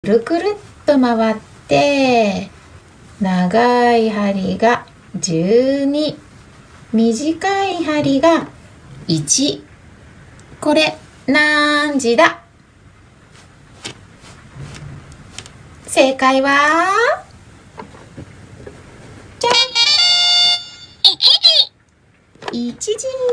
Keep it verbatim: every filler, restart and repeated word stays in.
くるくるっと回って、長い針がじゅうに、短い針がいち。これ何時だ？正解はじゃん！いちじ。